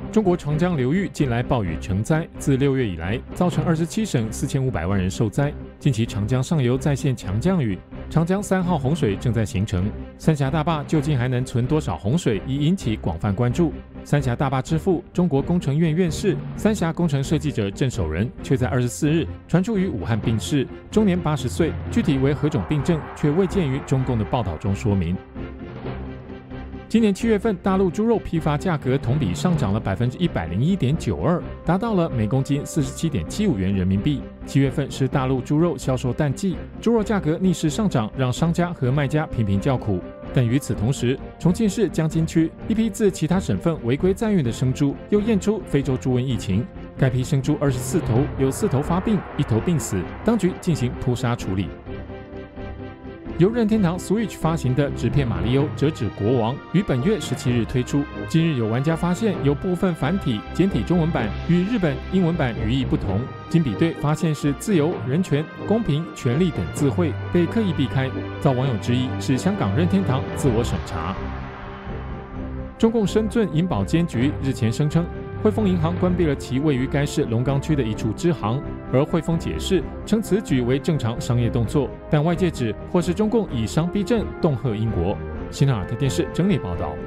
中国长江流域近来暴雨成灾，自6月以来，造成27省4500万人受灾。近期长江上游再现强降雨，长江3号洪水正在形成。三峡大坝究竟还能存多少洪水，已引起广泛关注。三峡大坝之父、中国工程院院士、三峡工程设计者郑守仁，却在24日传出于武汉病逝，终年80岁，具体为何种病症，却未见于中共的报道中说明。今年7月份，大陆猪肉批发价格同比上涨了101.92%，达到了每公斤47.75元人民币。7月份是大陆猪肉销售淡季，猪肉价格逆势上涨，让商家和卖家频频叫苦。但与此同时，重庆市江津区一批自其他省份违规载运的生猪又验出非洲猪瘟疫情，该批生猪24头有4头发病，1头病死，当局进行扑杀处理。由任天堂 Switch 发行的纸片马里欧折纸国王于本月17日推出。近日有玩家发现有部分繁体、简体中文版与日本英文版语义不同，经比对发现是自由、人权、公平、权利等字汇被刻意避开，遭网友质疑是香港任天堂自我审查。中共深圳银保监局日前声称，汇丰银行关闭了其位于该市龙岗区的一处支行，而汇丰解释称此举为正常商业动作，但外界指或是中共以商逼政，恫吓英国。新唐尔特电视整理报道。